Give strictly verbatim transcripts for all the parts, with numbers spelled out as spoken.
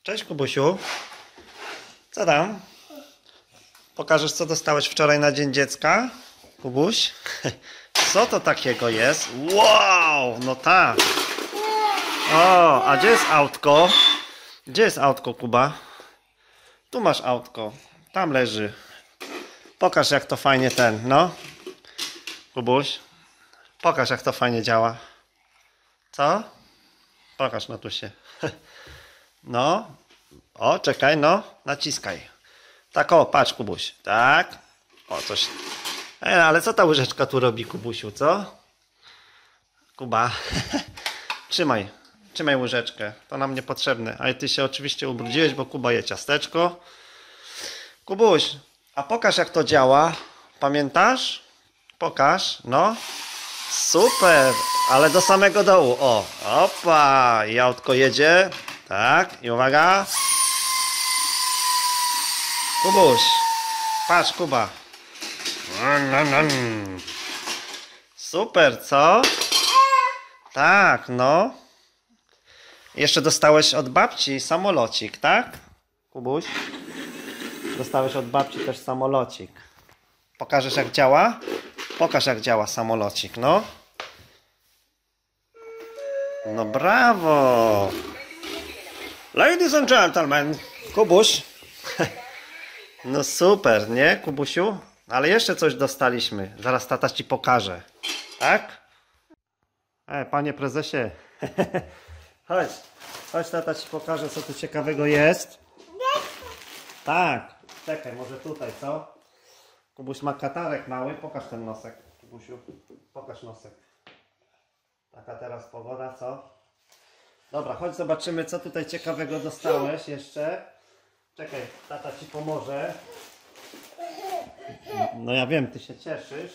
Cześć Kubusiu. Co tam? Pokażesz, co dostałeś wczoraj na Dzień Dziecka? Kubuś? Co to takiego jest? Wow! No tak. O, a gdzie jest autko? Gdzie jest autko, Kuba? Tu masz autko. Tam leży. Pokaż, jak to fajnie ten, no. Kubuś. Pokaż, jak to fajnie działa. Co? Pokaż, Natusie. No. O, czekaj, no. Naciskaj. Tak, o, patrz, Kubuś. Tak. O, coś. E, ale co ta łyżeczka tu robi, Kubusiu, co? Kuba. Trzymaj. Trzymaj łyżeczkę. To nam niepotrzebne. Ale ty się oczywiście ubrudziłeś, bo Kuba je ciasteczko. Kubuś, a pokaż, jak to działa. Pamiętasz? Pokaż. No. Super. Ale do samego dołu. O. Opa. I autko jedzie. Tak. I uwaga. Kubuś. Patrz, Kuba. Super, co? Tak, no. Jeszcze dostałeś od babci samolocik, tak? Kubuś? Dostałeś od babci też samolocik. Pokażesz, jak działa? Pokaż, jak działa samolocik, no. No brawo! Ladies and gentlemen, Kubuś. No super, nie, Kubusiu? Ale jeszcze coś dostaliśmy. Zaraz tata ci pokaże. Tak? E, panie prezesie. Chodź. Chodź, tata ci pokaże, co tu ciekawego jest. Tak. Czekaj, może tutaj, co? Kubuś ma katarek mały. Pokaż ten nosek, Kubusiu. Pokaż nosek. Taka teraz pogoda, co? Dobra, chodź zobaczymy, co tutaj ciekawego dostałeś jeszcze. Czekaj, tata ci pomoże. No ja wiem, ty się cieszysz.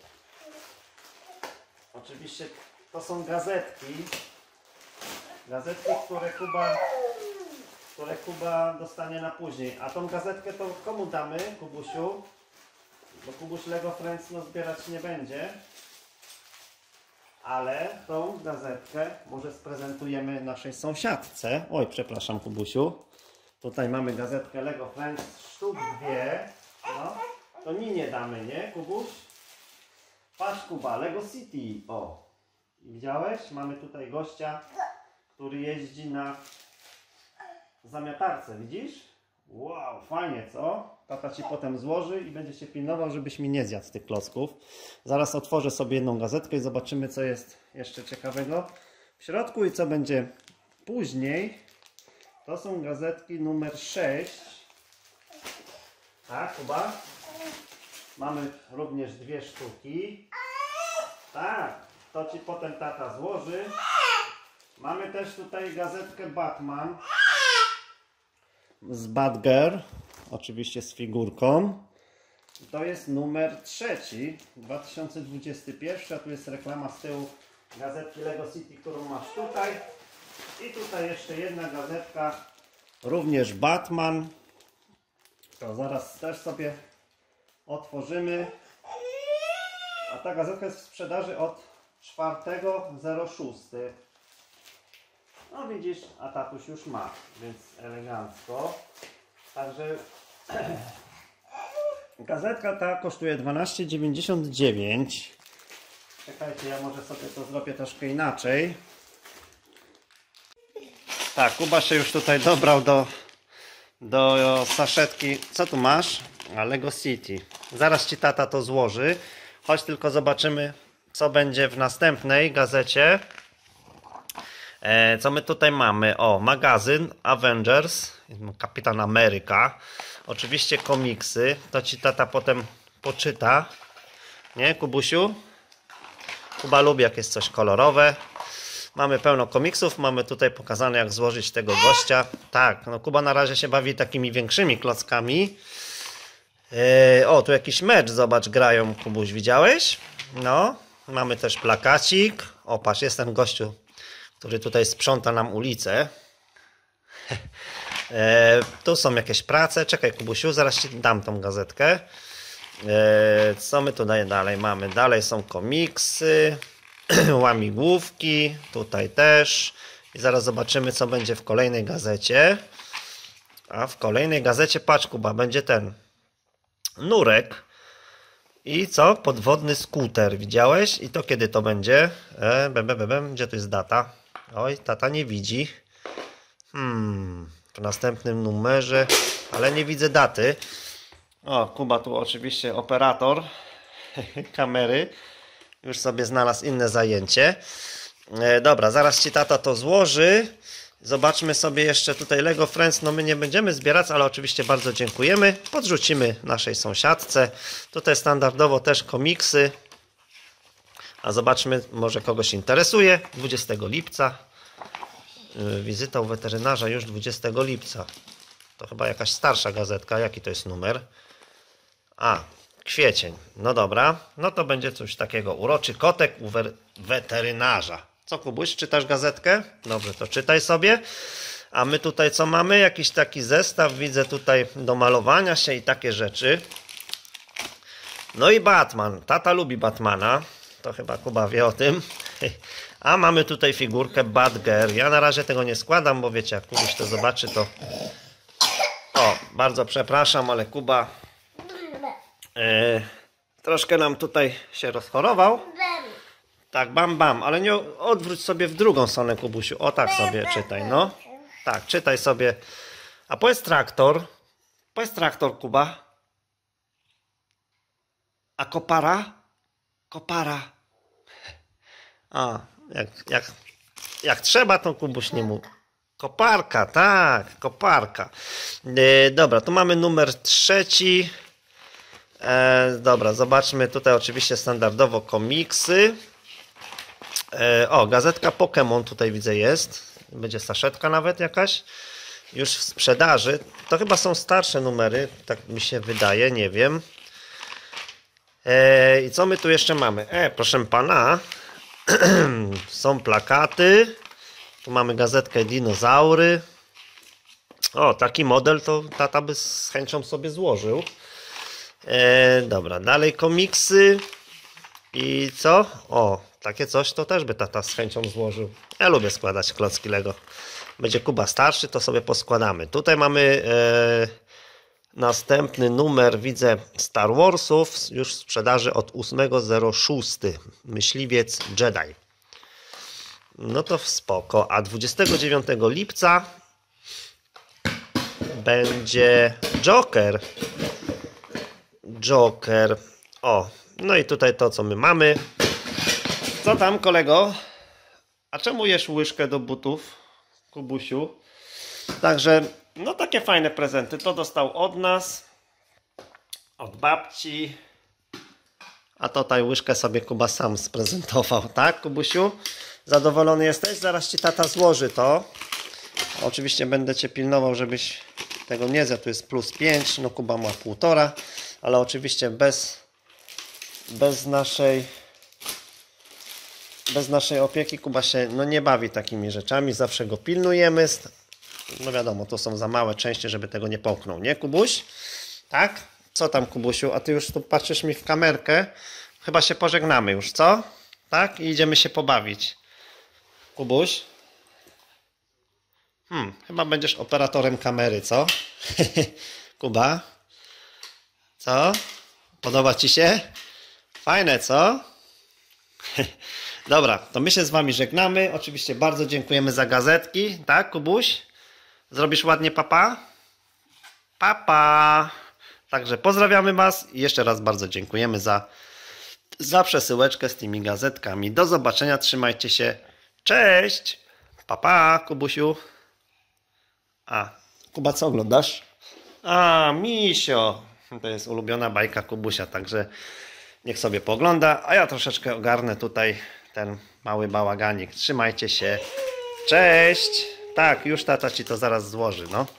Oczywiście to są gazetki. Gazetki, które Kuba, które Kuba dostanie na później. A tą gazetkę to komu damy, Kubusiu? Bo Kubuś Lego Friends no zbierać nie będzie. Ale tą gazetkę może sprezentujemy naszej sąsiadce. Oj, przepraszam, Kubusiu. Tutaj mamy gazetkę Lego Friends, sztuk dwie. No, to Ninie damy, nie, Kubuś? Patrz, Kuba, Lego City. O, widziałeś? Mamy tutaj gościa, który jeździ na zamiatarce, widzisz? Wow, fajnie, co? Tata ci potem złoży i będzie się pilnował, żebyś mi nie zjadł tych klocków. Zaraz otworzę sobie jedną gazetkę i zobaczymy, co jest jeszcze ciekawego w środku i co będzie później. To są gazetki numer sześć. Tak, Kuba? Mamy również dwie sztuki. Tak, to ci potem tata złoży. Mamy też tutaj gazetkę Batman z Batgirl, oczywiście z figurką. To jest numer trzeci, dwa tysiące dwudziesty pierwszy, a tu jest reklama z tyłu gazetki Lego City, którą masz tutaj. I tutaj jeszcze jedna gazetka, również Batman. To zaraz też sobie otworzymy. A ta gazetka jest w sprzedaży od czwartego szóstego. No widzisz, a tatuś już ma, więc elegancko. Także gazetka ta kosztuje dwanaście dziewięćdziesiąt dziewięć. Czekajcie, ja może sobie to zrobię troszkę inaczej. Tak, Kuba się już tutaj dobrał do, do saszetki. Co tu masz? A Lego City. Zaraz ci tata to złoży. Chodź tylko zobaczymy, co będzie w następnej gazecie. E, co my tutaj mamy? O, magazyn Avengers, Kapitan Ameryka. Oczywiście komiksy. To ci tata potem poczyta. Nie, Kubusiu? Kuba lubi, jak jest coś kolorowe. Mamy pełno komiksów, mamy tutaj pokazane, jak złożyć tego gościa. Tak, no Kuba na razie się bawi takimi większymi klockami. Yy, o, tu jakiś mecz, zobacz, grają, Kubuś, widziałeś? No, mamy też plakacik. O, patrz, jest ten gościu, który tutaj sprząta nam ulicę. yy, tu są jakieś prace. Czekaj, Kubusiu, zaraz ci dam tą gazetkę. Yy, co my tutaj dalej mamy? Dalej są komiksy. Łamigłówki, tutaj też. I zaraz zobaczymy, co będzie w kolejnej gazecie. A w kolejnej gazecie, patrz Kuba, będzie ten nurek i co? Podwodny skuter, widziałeś? I to kiedy to będzie? E, be, be, be, be. Gdzie tu jest data? Oj, tata nie widzi. Hmm, w następnym numerze, ale nie widzę daty. O, Kuba tu oczywiście operator kamery. Już sobie znalazł inne zajęcie. E, dobra, zaraz ci tata to złoży. Zobaczmy sobie jeszcze tutaj Lego Friends. No my nie będziemy zbierać, ale oczywiście bardzo dziękujemy. Podrzucimy naszej sąsiadce. Tutaj standardowo też komiksy. A zobaczmy, może kogoś interesuje. dwudziestego lipca. Yy, wizyta u weterynarza już dwudziestego lipca. To chyba jakaś starsza gazetka. Jaki to jest numer? A, kwiecień. No dobra. No to będzie coś takiego. Uroczy kotek u weterynarza. Co, Kubuś, czytasz gazetkę? Dobrze, to czytaj sobie. A my tutaj co mamy? Jakiś taki zestaw, widzę tutaj do malowania się i takie rzeczy. No i Batman. Tata lubi Batmana. To chyba Kuba wie o tym. A mamy tutaj figurkę Batgirl. Ja na razie tego nie składam, bo wiecie, jak Kubuś to zobaczy, to... O, bardzo przepraszam, ale Kuba e, troszkę nam tutaj się rozchorował. Tak, bam, bam, ale nie odwróć sobie w drugą stronę, Kubusiu. O, tak sobie czytaj, no. Tak, czytaj sobie. A powiedz traktor. Powiedz traktor, Kuba. A kopara? Kopara. A, jak, jak, jak trzeba, to Kubuś nie mówi. Koparka, tak, koparka. E, dobra, tu mamy numer trzeci. E, dobra, zobaczmy tutaj oczywiście standardowo komiksy. O, gazetka Pokémon tutaj widzę jest. Będzie saszetka nawet jakaś. Już w sprzedaży. To chyba są starsze numery, tak mi się wydaje, nie wiem. E, I co my tu jeszcze mamy? E, proszę pana. Są plakaty. Tu mamy gazetkę Dinozaury. O, taki model to tata by z chęcią sobie złożył. E, dobra, dalej komiksy. I co? O, takie coś to też by tata z chęcią złożył. Ja lubię składać klocki Lego. Będzie Kuba starszy, to sobie poskładamy. Tutaj mamy e, następny numer, widzę, Star Warsów. Już w sprzedaży od ósmego szóstego. Myśliwiec Jedi. No to spoko. A dwudziestego dziewiątego lipca będzie Joker. Joker. O, no i tutaj to, co my mamy. Co tam, kolego? A czemu jesz łyżkę do butów, Kubusiu? Także, no takie fajne prezenty. To dostał od nas, od babci. A tutaj łyżkę sobie Kuba sam sprezentował, tak, Kubusiu? Zadowolony jesteś? Zaraz ci tata złoży to. Oczywiście będę cię pilnował, żebyś tego nie zjadł. Tu jest plus pięć, no Kuba ma półtora, ale oczywiście bez, bez naszej... Bez naszej opieki Kuba się no, nie bawi takimi rzeczami. Zawsze go pilnujemy. No wiadomo, to są za małe części, żeby tego nie połknął. Nie, Kubuś? Tak? Co tam, Kubusiu? A ty już tu patrzysz mi w kamerkę. Chyba się pożegnamy już, co? Tak? I idziemy się pobawić. Kubuś? Hmm, chyba będziesz operatorem kamery, co? Kuba? Co? Podoba ci się? Fajne, co? Dobra, to my się z wami żegnamy. Oczywiście bardzo dziękujemy za gazetki. Tak, Kubuś? Zrobisz ładnie papa? Papa! Także pozdrawiamy was i jeszcze raz bardzo dziękujemy za, za przesyłeczkę z tymi gazetkami. Do zobaczenia, trzymajcie się. Cześć! Papa, Kubusiu. A, Kuba, co oglądasz? A, Misio. To jest ulubiona bajka Kubusia, także niech sobie pogląda, a ja troszeczkę ogarnę tutaj ten mały bałaganik. Trzymajcie się. Cześć! Tak, już tata ci to zaraz złoży, no.